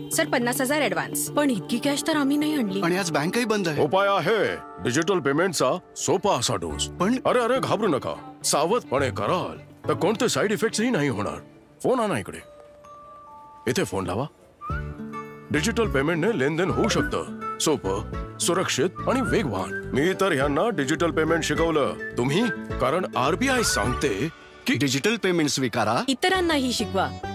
Sir 50,000 advance. पण इतकी cash तर आम्ही नाही आणली. आणि आज बँकही बंद आहे. उपाय आहे डिजिटल पेमेंटचा सोपा असा डोस. पण अरे अरे घाबरू नका, सावधपणे कराल तर कोणते साइड इफेक्ट्सही नाही होणार. फोन आणा इकडे, इथे फोन लावा. डिजिटल पेमेंटने लेनदेन होऊ शकतं, सोपं, सुरक्षित आणि वेगवान. मी तर ह्यांना डिजिटल पेमेंट शिकवलं. तुम्ही? कारण RBI सांगते की डिजिटल पेमेंट स्वीकारा, इतरांनाही शिकवा.